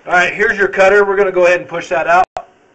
All right, here's your cutter. We're going to go ahead and push that out.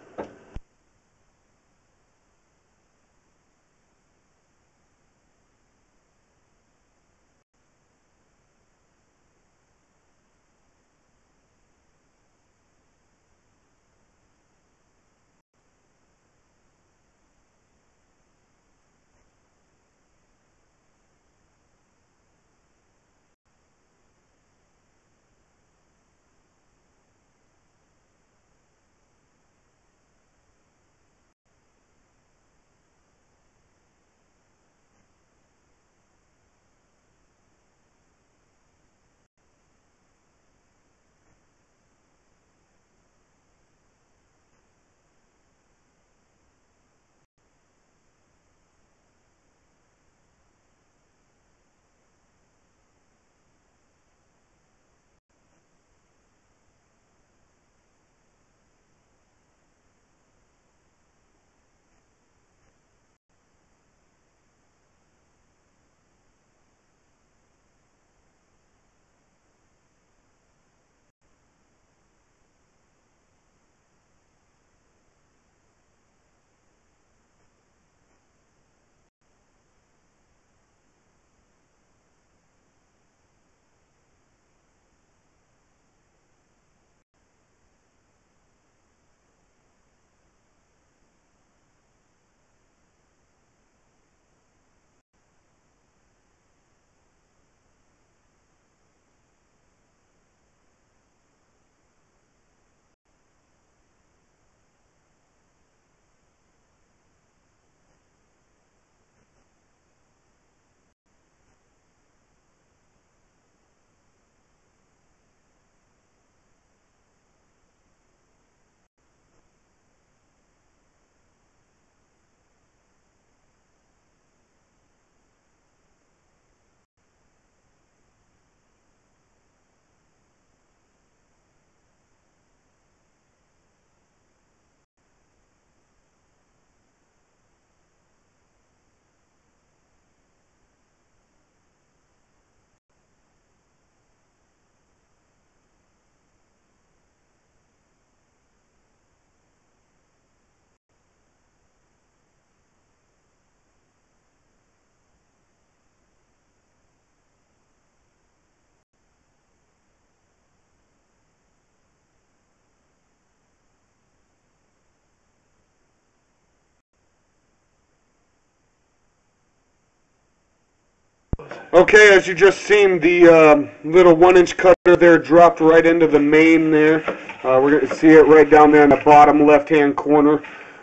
Okay, as you just seen, the little 1-inch cutter there dropped right into the main there. We're going to see it right down there in the bottom left-hand corner.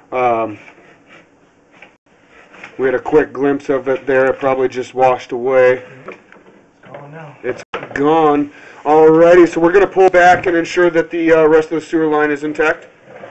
We had a quick glimpse of it there. It probably just washed away. It's gone now. It's gone. Alrighty, so we're going to pull back and ensure that the rest of the sewer line is intact.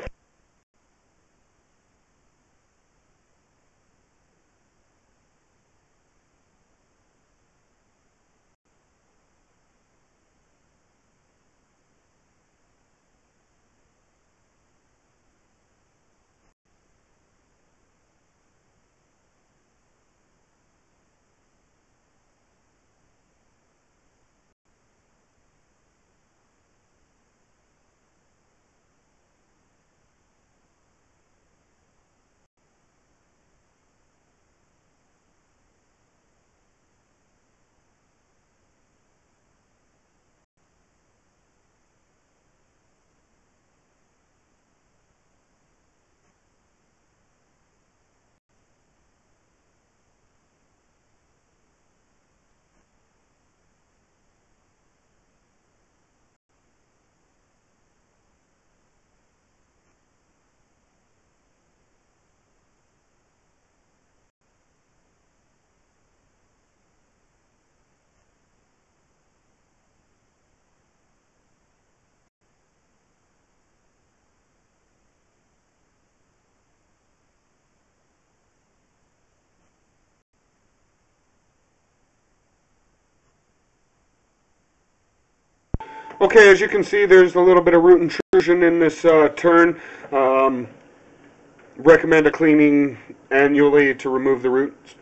Okay, as you can see, there's a little bit of root intrusion in this turn. Recommend a cleaning annually to remove the roots.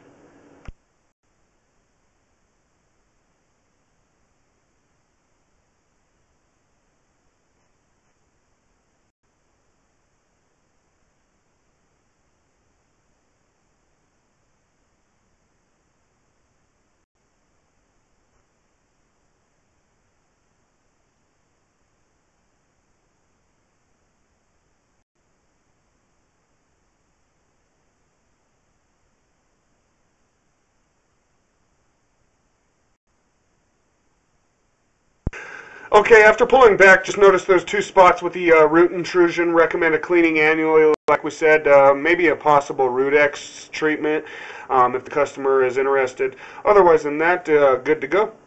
Okay, after pulling back, just notice those two spots with the root intrusion. Recommend a cleaning annually, like we said, maybe a possible root X treatment if the customer is interested. Otherwise than that, good to go.